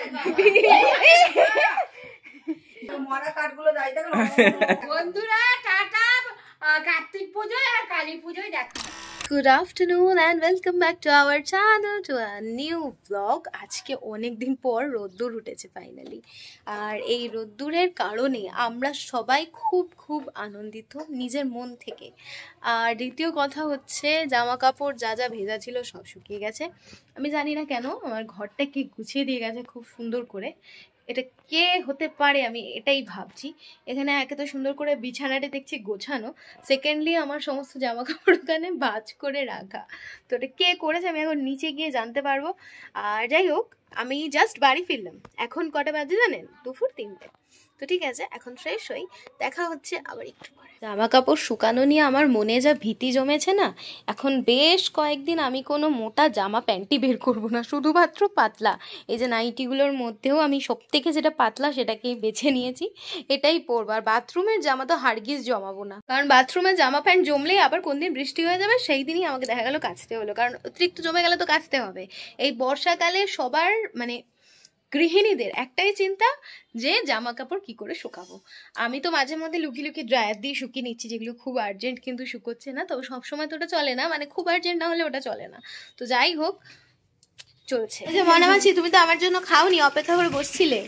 বন্ধুরা টাটা, কার্তিক পুজোয় আর কালী পুজোয় দেখা। Good afternoon and welcome back to our channel to a new vlog. আজকে অনেক দিন পর রোদ্দুর উঠেছে ফাইনালি, আর এই রোদ্দুরের কারণে আমরা সবাই খুব আনন্দিত নিজের মন থেকে। আর দ্বিতীয় কথা হচ্ছে জামা কাপড় যা যা ভেজা ছিল সব শুকিয়ে গেছে। আমি জানি না কেন আমার ঘরটা কে গুছিয়ে দিয়ে গেছে খুব সুন্দর করে। এটা কে হতে পারে আমি এটাই ভাবছি। এখানে একে তো সুন্দর করে বিছানাটা দেখছি গোছানো, সেকেন্ডলি আমার সমস্ত জামা কাপড় ওখানে ভাঁজ করে রাখা। তো এটা কে করেছে আমি এখন নিচে গিয়ে জানতে পারবো। আর যাই হোক, আমি জাস্ট বাড়ি ফিরলাম। এখন কটা বাজে জানেন? দুপুর 3টে। তো ঠিক আছে, এখন ফ্রেশ হই, দেখা হচ্ছে আবার একটু পরে। জামা কাপড় শুকানো নিয়ে আমার মনে যা ভীতি জমেছে না, এখন বেশ কয়েকদিন আমি কোনো মোটা জামা প্যান্টই বের করব না, শুধুমাত্র পাতলা। এই যে নাইটিগুলোর মধ্যেও আমি সব থেকে যেটা পাতলা সেটাকেই বেছে নিয়েছি, এটাই পরবো। আর বাথরুমের জামা তো হারগিজ জমাবো না, কারণ বাথরুমের জামা প্যান্ট জমলেই আবার কোন দিন বৃষ্টি হয়ে যাবে, সেই দিনই আমাকে দেখা গেল কাচতে হলো, কারণ অতিরিক্ত জমে গেলে তো কাচতে হবে। এই বর্ষাকালে সবার মানে গৃহিণীদের একটাই চিন্তা যে জামা কাপড় কি করে শুকাবো। আমি তো মাঝে মধ্যে লুকিয়ে ড্রায়ার দিয়ে শুকিয়ে নিচ্ছি, যেগুলো খুব আর্জেন্ট কিন্তু শুকোচ্ছে না। তবে সবসময় তো ওটা চলে না, মানে খুব আর্জেন্ট না হলে ওটা চলে না। তো যাই হোক, চলছে। এই যে মনামাছি, তুমি তো আমার জন্য খাওনি, অপেক্ষা করে বসছিলে।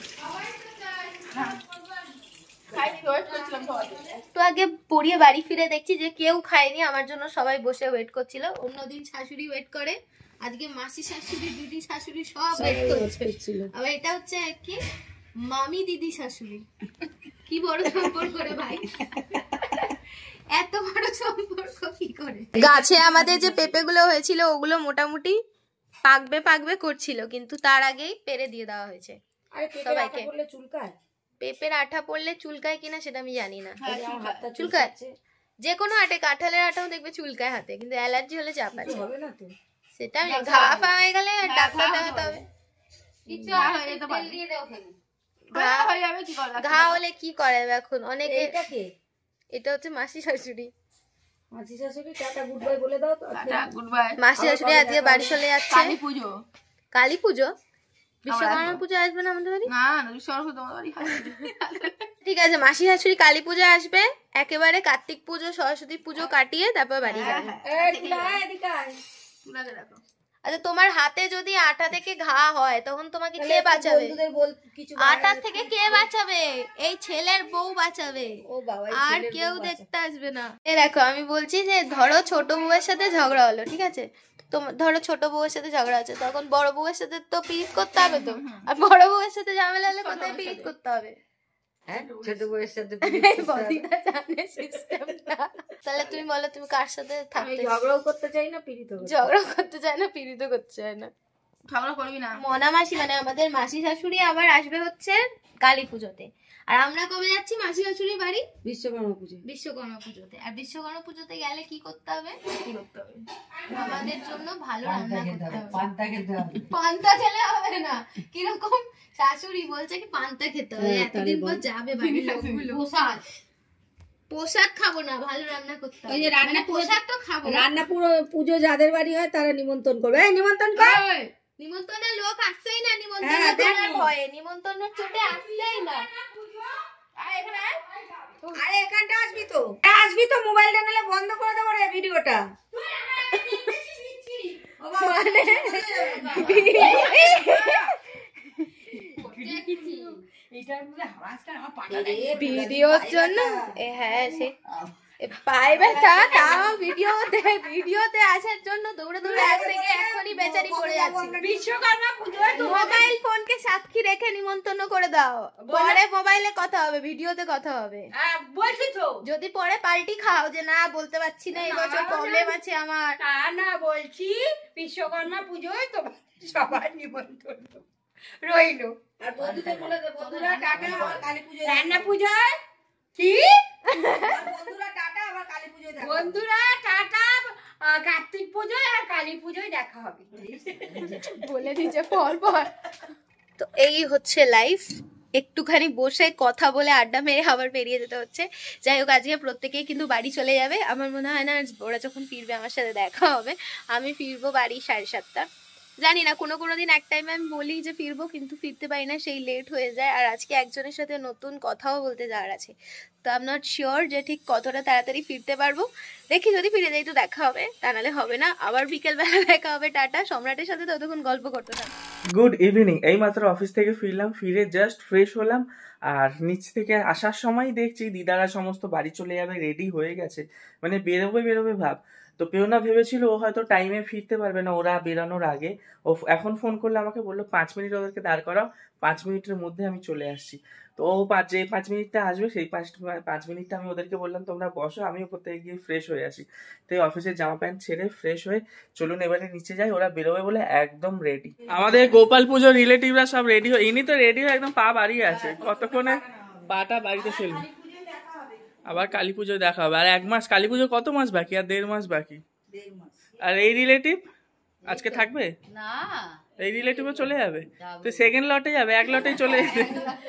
তো আগে পড়িয়ে বাড়ি ফিরে দেখছি যে কেউ খায়নি, আমার জন্য সবাই বসে ওয়েট করছিল। অন্যদিন শাশুড়ি ওয়েট করে, আজকে মাসি শাশুড়ি, দিদি শাশুড়ি সব ওয়েট করছিল। আবার এটা হচ্ছে কি মামি দিদি শাশুড়ি। কি বড় সম্পর্ক রে ভাই, এত বড় সম্পর্ক কি করে? গাছে আমাদের যে পেঁপে গুলো হয়েছিল ওগুলো মোটামুটি পাকবে করছিল, কিন্তু তার আগেই পেরে দিয়ে দেওয়া হয়েছে সবাইকে। পেঁপের আঠা পড়লে চুলকায় কিনা সেটা আমি জানি না। চুলকায় যে কোনো আটে, কাঁঠালের আটাও দেখবে চুলকায় হাতে, কিন্তু অ্যালার্জি হলে চাপ আছে। সেটা ঘা পা হয়ে গেলে ডাক্তার দেখাতে হবে। ঘা হলে কি করে এখন অনেকে। এটা হচ্ছে মাসি শাশুড়ি। মাসি শাশুড়ি আজকে বাড়ি চলে যাচ্ছে। কালী পুজো, বিশ্বকর্মা পুজো আসবে না আমাদের বাড়ি? ঠিক আছে, মাসি শাশুড়ি কালী পুজো আসবে, একেবারে কার্তিক পুজো সরস্বতী পুজো কাটিয়ে তারপর বাড়ি যাবে। আচ্ছা, তোমার হাতে যদি আটা থেকে ঘা হয় তখন তোমাকে কে বাঁচাবে? আটা থেকে কে বাঁচাবে? এই ছেলের বউ বাঁচাবে, আর কেউ দেখতে আসবে না। দেখো, আমি বলছি যে ধরো ছোট বউয়ের সাথে ঝগড়া হলো, ঠিক আছে? ধরো ছোট বউয়ের সাথে ঝগড়া আছে, তখন বড় বউয়ের সাথে তো পিরিত করতে হবে তো। আর বড় বউয়ের সাথে ঝামেলা হলে কোথায় পিরিত করতে হবে? তাহলে তুমি বলো, তুমি কার সাথে থাকতে? ঝগড়াও করতে চাই না, পিরিত করতে চাই না। ঝগড়া করবি না। মনামাসি মানে আমাদের মাসি শাশুড়ি আবার আসবে হচ্ছে কালী পুজোতে। আর আমরা কবে যাচ্ছি মাসি শাশুড়ি বাড়ি? বিশ্বকর্মা পুজোতে। আর বিশ্বকর্মা পুজোতে গেলে কি করতে হবে? আমাদের জন্য ভালো রান্না করতে হবে। পান্তা খেলে হবে না। কিরকম শাশুড়ি বলছে কি পান্তা খেতে হবে, এতদিন পর যাবে বাড়ির লোকগুলো। পোশাক খাবো না, ভালো রান্না করতে হবে। রান্না পোশাক তো খাবো। রান্না পুজো যাদের বাড়ি হয় তারা নিমন্ত্রণ করবে। নিমন্ত্রণ কর। নিমন্ত্রণের লোক আসছেই না, নিমন্ত্রণের ভয়ে, নিমন্ত্রণের চোটে আসছেই না। আরে এখানটা আসবি তো মোবাইলটা নালে বন্ধ করে দেবো রে ভিডিওটা। ভিডিওর জন্য হ্যাঁ, সে পায়ে ব্যথা, তাও ভিডিওতে আসার জন্য দৌড়ে আসতে গিয়ে এখনই বেচারি পড়ে যাচ্ছে। বিশ্বকর্মা পুজোয় মোবাইল ফোনকে সাক্ষী রেখে নিমন্ত্রণ করে দাও, পরে মোবাইলে কথা হবে, ভিডিওতে কথা হবে। বলছি তো, যদি পরে পাল্টি খাও যে না বলতে পারছি না, এই বছর প্রবলেম আছে আমার, তা না বলছি। বিশ্বকর্মা পুজোয় তো সবার নিমন্ত্রণ রইল। আর বন্ধুদের বলে দে, বন্ধুরা টাটা, কালী পুজোয় রান্না পুজোয় কি বন্ধুরা টাটা, আবার কালী পুজোয় দেখা। বন্ধুরা টাটা, কার্তিক পুজোয় আর কালী পুজোয় দেখা হবে বলে দিচ্ছে পর। তো এই হচ্ছে লাইফ, একটুখানি বসে কথা বলে আড্ডা মেরে আবার বেরিয়ে যেতে হচ্ছে। যাই হোক, আজকে প্রত্যেকেই কিন্তু বাড়ি চলে যাবে। আমার মনে হয় না ওরা যখন ফিরবে আমার সাথে দেখা হবে। আমি ফিরবো বাড়ি 7:30। জানি না, কোনো কোনো দিন এক টাইমে আমি বলি যে ফিরবো, কিন্তু ফিরতে পারি না, সেই লেট হয়ে যায়। আর আজকে একজনের সাথে নতুন কথাও বলতে যাওয়ার আছে, তো আই এম নট শিওর যে ঠিক কতটা তাড়াতাড়ি ফিরতে পারবো। দেখি, যদি ফিরে যাই তো দেখা হবে, তা নাহলে হবে না। আবার বিকেলবেলা দেখা হবে। টাটা। সম্রাটের সাথে ততক্ষণ গল্প করতে থাকবো। Good evening. এইমাত্র অফিস থেকে ফিরলাম, ফিরে জাস্ট ফ্রেশ হলাম। আর নিচ থেকে আসার সময় দেখছি দিদারা সমস্ত বাড়ি চলে যাবে, রেডি হয়ে গেছে, মানে বেরোবে ভাব। তো পেওনা ভেবেছিল ও হয়তো টাইমে ফিরতে পারবে না ওরা বেরোনোর আগে। ও এখন ফোন করলে আমাকে বললো 5 মিনিট ওদেরকে দাঁড় করাও, 5 মিনিটের মধ্যে আমি চলে আসছি। তো ও যে 5 মিনিটটা আসবে সেই 5 মিনিটটা আমি ওদেরকে বললাম তোমরা বসো, আমি ওপর থেকে গিয়ে ফ্রেশ হয়ে আসি। তো এই অফিসের জামা প্যান্ট ছেড়ে ফ্রেশ হয়ে চলুন এবারে নিচে যাই, ওরা বেরোবে বলে একদম রেডি। আমাদের গোপাল পুজোর রিলেটিভরা সব রেডি হয়ে, ইনি তো রেডি হয়ে একদম পা বাড়িয়ে আছে, কতক্ষণে পাটা বাড়িতে ফেলবে। আবার কালী পুজোয় দেখা হবে, আর 1 মাস, কালী পুজো কত মাস বাকি? আর 1.5 মাস বাকি। আর এই রিলেটিভ আজকে থাকবে না, এই রিলেটিভও চলে যাবে, তো সেকেন্ড লটে যাবে, 1 লটেই চলে যাবে।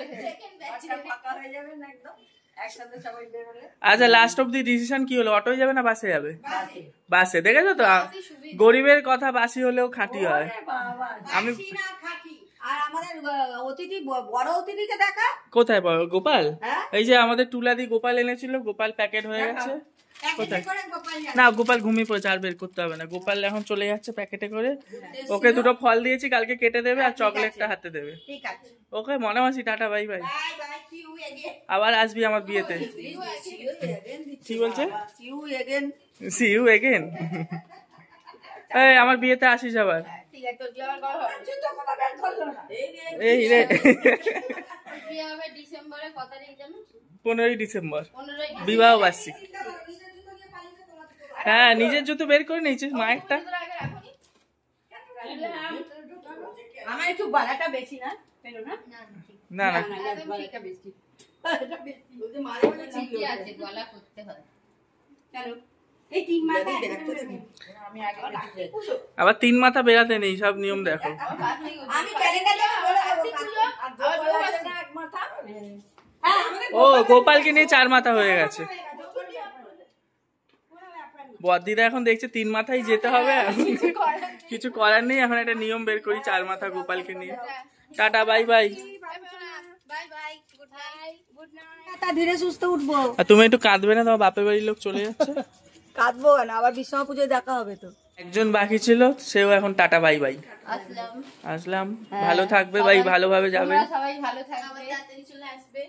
আচ্ছা, লাস্ট অব দি ডিসিশন কি হলো? অটোয় যাবে না বাসে যাবে? বাসে। দেখেছো তো, গরিবের কথা বাসি হলেও খাঁটি হয়। আমি আর আমাদের অতিথি, বড় অতিথিকে দেখা কোথায় বড় গোপাল? এই যে আমাদের টুলাদি গোপাল এনেছিল, গোপাল প্যাকেট হয়ে গেছে। কোথায়? না, গোপাল ঘুমিয়ে পড়েছে, আর বের করতে হবে না। গোপাল এখন চলে যাচ্ছে প্যাকেটে করে। ওকে 2টো ফল দিয়েছি, কালকে কেটে দেবে আর চকলেটটা হাতে দেবে। ওকে মনে মাসি, টাটা, বাই বাই। আবার আসবি আমার বিয়েতে। কি বলছে? See you again. এই আমার বিয়েতে আসিস আবার। এই রে 15ই ডিসেম্বর বিবাহ বার্ষিক। হ্যাঁ, নিজের জুতো বের করে নিয়েছিস, মায়েরটা। আমার একটু গলাটা বেশি না, না না, আবার 3 মাথা বেরাতে নেই, সব নিয়ম দেখো। ও গোপালকে নিয়ে 4 মাথা হয়ে গেছে। বদ্দিদা এখন দেখছে 3 মাথায় যেতে হবে, কিছু করার নেই, এখন একটা নিয়ম বের করি 4 মাথা গোপালকে নিয়ে। Tata, bye bye. ধীরে সুস্থ উঠবো। আর তুমি একটু কাঁদবে না? তোমার বাপের বাড়ির লোক চলে যাচ্ছে। কাঁদবো কেন? আবার বিশ্বমা পুজোয় দেখা হবে তো। একজন বাকি ছিল, সেও এখন টাটা বাই বাই। আসলাম, ভালো থাকবে ভাই, ভালোভাবে যাবে। সবাই ভালো থাকবে, তাড়াতাড়ি চলে আসবে।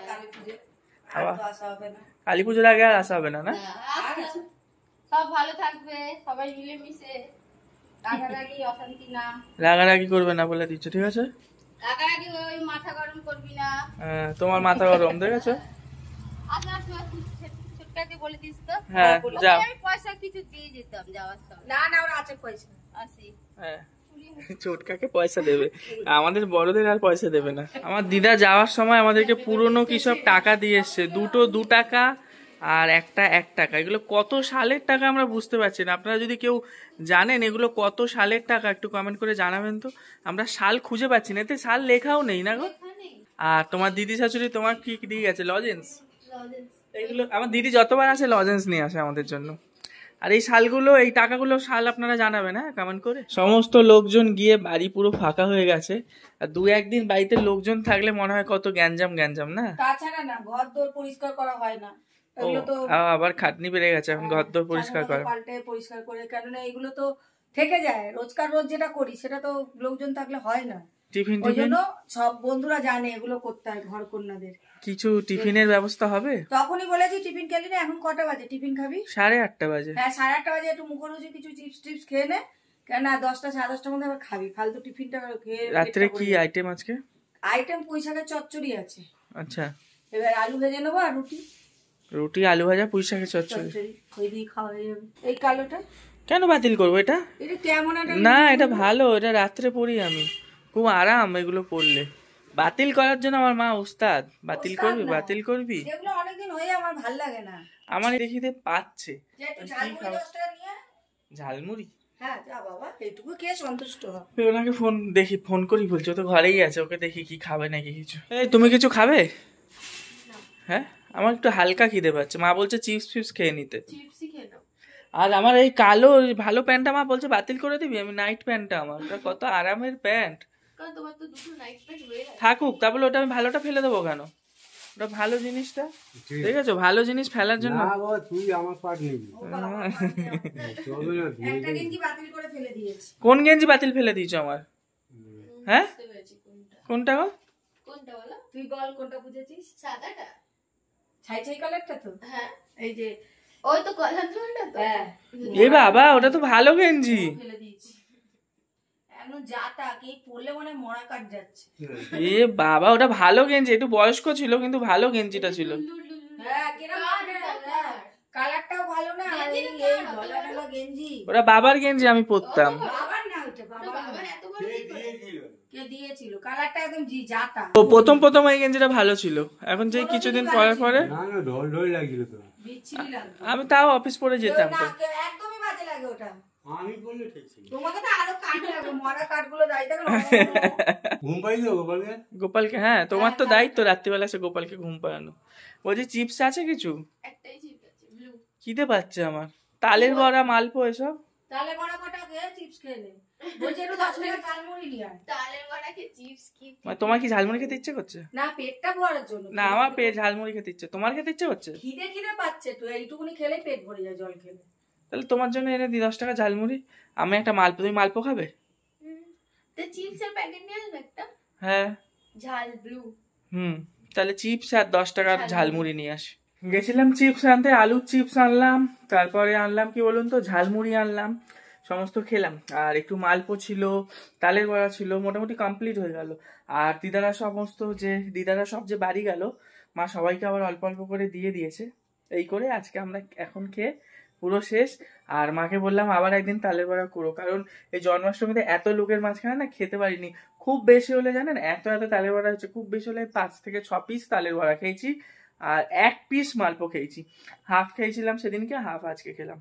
কালী পুজোর আগে আর আসা হবে না? না, সব ভালো থাকবে, সবাই মিলে মিশে, রাগারাগি অশান্তি না। রাগারাগি করবে না বলে দিচ্ছ, ঠিক আছে? রাগারাগি ওই মাথা গরম করবি না। হ্যাঁ, তোমার মাথা গরম, দেখেছো? আচ্ছা, ছোটকাকে বলে দিস তো। হ্যাঁ, যাও। আমি পয়সা কিছু দিয়ে যেতাম যাওয়ার সময়। না না, ওরা আছে পয়সা। আসি। হ্যাঁ, ছোটকাকে পয়সা দেবে, আমাদের বড়দের আর পয়সা দেবে না। আমার দিদা যাওয়ার সময় আমাদেরকে পুরনো কি সব টাকা দিয়ে এসছে, 2 টাকা আর একটা 1 টাকা। এগুলো কত সালের টাকা আমরা বুঝতে পারছি না। আপনারা যদি কেউ জানেন এগুলো কত সালের টাকা, একটু কমেন্ট করে জানাবেন তো। আমরা সাল খুঁজে পাচ্ছি না, এতে সাল লেখাও নেই না গো। আর তোমার দিদি শাশুড়ি তোমার কি দিয়ে গেছে? লজেন্স। এগুলো আমার দিদি যতবার আসে লজেন্স নিয়ে আসে আমাদের জন্য। আর এই শালগুলো, এই টাকাগুলো সাল আপনারা জানাবেন, হ্যাঁ, কমেন্ট করে। সমস্ত লোকজন গিয়ে বাড়ি পুরো ফাঁকা হয়ে গেছে। আর 2-1 দিন বাড়িতে লোকজন থাকলে মনে হয় কত গ্যাঞ্জাম না। তাছাড়া না, ঘর দোর পরিষ্কার করা হয় না, এগুলো তো আবার খাটনি বেড়ে গেছে এখন ঘর দোর পরিষ্কার করা, পাল্টে পরিষ্কার করে, কেননা এগুলো তো থেকে যায়। রোজ যেটা করি সেটা তো লোকজন থাকলে হয় না। টিফিন ওই জন্য সব বন্ধুরা জানে এগুলো করতে হয় ঘর কন্যাদের। কিছু টিফিনের ব্যবস্থা হবে? তখনই বলেছি টিফিন খেলি না। এখন কটা বাজে? টিফিন খাবি 8:30 বাজে। হ্যাঁ, 8:30 বাজে। একটু মুখরোচক কিছু চিপস খেয়ে নে, কেন 10টা 10:30টার মধ্যে আবার খাবি। ফালতু টিফিনটা খেয়ে। রাত্রে কি আইটেম আজকে? আইটেম পুঁই শাকের চচ্চড়ি আছে। আচ্ছা, এবার আলু ভেজে নেবো আর রুটি আলু ভাজা পুঁই শাকের চচ্চড়ি। ওই দিয়ে খাওয়া হয়ে যাবে। এই কালোটা কেন বাতিল করবো? এটা কেমন? না, এটা ভালো, এটা রাত্রে পড়ি আমি, খুব আরাম এগুলো পড়লে। বাতিল করার জন্য আমার মা উস্তাদ। বাতিল করবি? এগুলো অনেকদিন হয়ে আমার ভাল লাগে না। আমার দেখিতে পাচ্ছে ঝালমুড়ি। হ্যাঁ, যা বাবা, এইটুকু খেয়ে সন্তুষ্ট হ। ওনাকে ফোন করি, বলছি ও তো ঘরেই আছে, ওকে দেখি কি খাবে নাকি কিছু। এই তুমি কিছু খাবে? হ্যাঁ, আমার একটু হালকা খিদে পাচ্ছে, মা বলছে চিপস খেয়ে নিতে। আর আমার এই কালো ভালো প্যান্টটা মা বলছে বাতিল করে দিবি, আমি নাইট প্যান্টটা আমার ওটা কত আরামের প্যান্ট। তোমার তো দুটো নাইট প্যান্ট হয়ে গেছে। থাকুক, তারপরে ওটা আমি ভালোটা ফেলে দেবো কেন? ওটা ভালো জিনিসটা, ঠিক আছে, ভালো জিনিস ফেলার জন্য। না বাবা তুই আমার পাট নিবি, চলবে না। একটা গেঞ্জি বাতিল করে ফেলে দিয়েছি। কোন গেঞ্জি বাতিল ফেলে দিয়েছো আমার? হ্যাঁ বুঝতে পেরেছি কোনটা। কোনটা গো? কোনটা বলো? তুই বল কোনটা বুঝেছিস? সাদাটা? ছাই ছাই কালারটা তো? হ্যাঁ, এই যে ওই তো কলার ধরনটা তো। হ্যাঁ এ বাবা ওটা তো ভালো গেঞ্জি। ফেলে দিয়েছি। এমন যাতা কে পরলে মনে হয় মরা কাট যাচ্ছে। এ বাবা ওটা ভালো গেঞ্জি, একটু বয়স্ক ছিল কিন্তু ভালো গেঞ্জিটা ছিল। হ্যাঁ কিরকম কালারটাও ভালো না, আর এই গলা গেঞ্জি ওটা বাবার গেঞ্জি আমি পরতাম। বাবার না ওটা বাবার এত বড় কি করে? কে দিয়েছিল? কালারটা একদম যাতা। তো প্রথম প্রথম এই গেঞ্জিটা ভালো ছিল, এখন যে কিছুদিন পরে পরে না না ঢল ঢল লাগছিল তো। বিচ্ছিরি লাগবে। আমি তাও অফিস পরে যেতাম না তো। একদমই বাজে লাগে ওটা। আমি বললে ঠিক ছিল। তোমাকে তো আরো কাট লাগবে, মরা কাটগুলো দাইতে গেল। ঘুম পাই তো গোপালকে। গোপালকে, হ্যাঁ তোমার তো দায়িত্ব রাত্রিবেলা সে গোপালকে ঘুম পাড়ানো। বলছি চিপস আছে কিছু? একটাই চিপ আছে, ব্লু। খিদে পাচ্ছে আমার, তালের বড়া মালপো এসব। তাহলে বড় কটা খেয়ে চিপস খেলে বলছে একটু 10 টাকা ঝালমুড়ি নিয়ে আয়। তালের বড়া কে চিপস কি? মানে তোমার কি ঝালমুড়ি খেতে ইচ্ছে করছে? না পেটটা ভরার জন্য। না আমার পেট ঝালমুড়ি খেতে ইচ্ছে, তোমার খেতে ইচ্ছে করছে? খিদে খিদে পাচ্ছে তো, এইটুকুনি খেলেই পেট ভরে যায় জল খেলে। তাহলে তোমার জন্য এনে দিই 10 টাকা ঝালমুড়ি, আমি একটা মালপো, তুমি মালপো খাবে? তো চিপসের প্যাকেট নিয়ে আসবে একটা, হ্যাঁ ঝাল ব্লু। তাহলে চিপস আর 10 টাকার ঝালমুড়ি নিয়ে আসি। গেছিলাম চিপস আনতে, আলুর চিপস আনলাম, তারপরে আনলাম কি বলুন তো ঝালমুড়ি আনলাম, সমস্ত খেলাম। আর একটু মালপো ছিল, তালের বড়া ছিল, মোটামুটি কমপ্লিট হয়ে গেল। আর দিদারা সব যে বাড়ি গেল, মা সবাইকে আবার অল্প অল্প করে দিয়ে দিয়েছে। এই করে আজকে আমরা এখন খেয়ে পুরো শেষ। আর মাকে বললাম আবার একদিন তালের বড়া করো, কারণ এই জন্মাষ্টমীতে এত লোকের মাঝখানে না খেতে পারিনি। খুব বেশি হলে জানেন এত তালের বড়া হচ্ছে, খুব বেশি হলে 5 থেকে 6 পিস তালের বড়া খেয়েছি, আর 1 পিস মালপো খেয়েছি। হাফ খেয়েছিলাম সেদিনকে, হাফ আজকে খেলাম।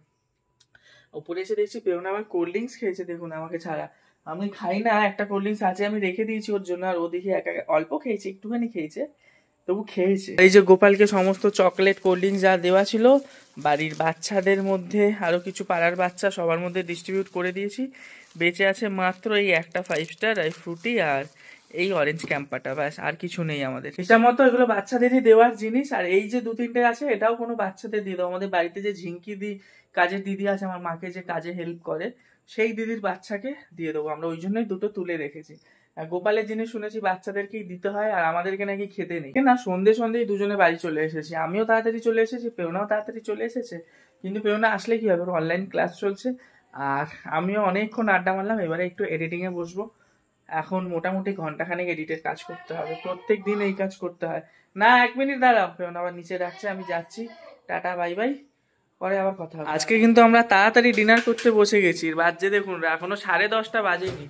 উপরে এসে দেখছি পেওনা আবার কোল্ড ড্রিঙ্কস খেয়েছে, দেখুন আমাকে ছাড়া। আমি খাই না, একটা কোল্ড ড্রিঙ্কস আছে আমি রেখে দিয়েছি ওর জন্য, আর ও দেখি অল্প খেয়েছে, একটুখানি খেয়েছে, তবু খেয়েছে। এই যে গোপালকে সমস্ত চকলেট কোল্ড ড্রিঙ্কস যা দেওয়া ছিল বাড়ির বাচ্চাদের মধ্যে, আরো কিছু পাড়ার বাচ্চা সবার মধ্যে ডিস্ট্রিবিউট করে দিয়েছি। বেঁচে আছে মাত্র এই একটা 5 স্টার, এই ফ্রুটি আর এই অরেঞ্জ ক্যাম্পাটা, ব্যাস আর কিছু নেই আমাদের। হিসাব মতো এগুলো বাচ্চাদেরই দেওয়ার জিনিস। আর এই যে 2-3টে আছে এটাও কোনো বাচ্চাদের দিয়ে দেবো। আমাদের বাড়িতে যে ঝিঙ্কি কাজের দিদি আছে, আমার মাকে যে কাজে হেল্প করে, সেই দিদির বাচ্চাকে দিয়ে দেবো আমরা, ওই জন্যই দুটো তুলে রেখেছি। গোপালের জিনিস শুনেছি বাচ্চাদেরকেই দিতে হয়, আর আমাদেরকে নাকি খেতে নেই না। সন্ধ্যেই দুজনে বাড়ি চলে এসেছি, আমিও তাড়াতাড়ি চলে এসেছি, পেওনাও তাড়াতাড়ি চলে এসেছে। কিন্তু পেওনা আসলে কি হবে, অনলাইন ক্লাস চলছে, আর আমিও অনেকক্ষণ আড্ডা মারলাম। এবারে একটু এডিটিংয়ে বসবো। এখন মোটামুটি ঘন্টাখানেক এডিটের কাজ করতে হবে, প্রত্যেক দিন এই কাজ করতে হয়। না 1 মিনিট দাঁড়াও, পেওনা আবার নিচে ডাকছে, আমি যাচ্ছি, টাটা বাই বাই, পরে আবার কথা হবে। আজকে কিন্তু আমরা তাড়াতাড়ি ডিনার করতে বসে গেছি, বাজে দেখুন এখনো 10:30 বাজেনি।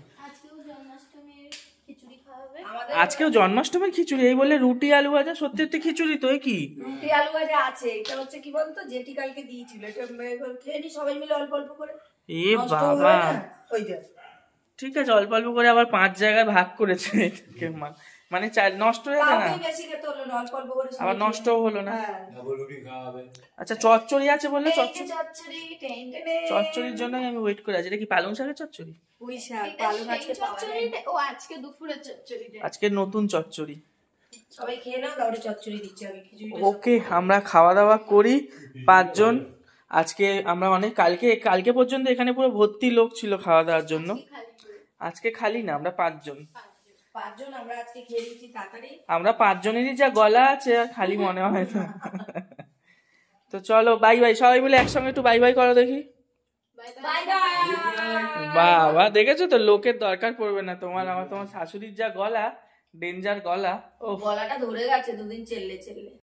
আজকেও জন্মাষ্টমীর খিচুড়ি, এই বলে রুটি আলু ভাজা, সত্যি সত্যি খিচুড়ি তো? কি রুটি আলু ভাজা আছে, এটা হচ্ছে কি বলতো জেঠি কালকে দিয়েছিল, এটা খেয়ে নি সবাই মিলে অল্প অল্প করে। এ বাবা, ওই যে ঠিক আছে অল্প অল্প করে আবার 5 জায়গায় ভাগ করেছে, মানে নষ্ট হয়ে যায় না, আবার নষ্টও হলো না। আচ্ছা চচ্চড়ি আছে বললে, চচ্চড়ির জন্য আমি ওয়েট করে আছি। এটা কি পালং শাকের চচ্চড়ি? আজকে নতুন চচ্চড়ি। সবাই খেয়ে নাও, তাহলে চচ্চড়ি দিচ্ছি আমি। ওকে, আমরা খাওয়া দাওয়া করি 5 জন। আজকে আমরা কালকে পর্যন্ত এখানে পুরো ভর্তি লোক ছিল খাওয়া দাওয়ার জন্য, আজকে খালি না, আমরা 5 জন। আমরা আজকে খেয়ে নিচ্ছি তাড়াতাড়ি। আমরা 5 জনেরই যা গলা আছে আর খালি মনে হয় না। তো চলো বাই বাই, সবাই মিলে একসঙ্গে একটু বাই বাই করো দেখি। বাবা দেখেছো তো, লোকের দরকার পড়বে না তোমার। তোমার শাশুড়ির যা গলা, ডেঞ্জার গলা, ও গলাটা ধরে গেছে 2 দিন চেললে।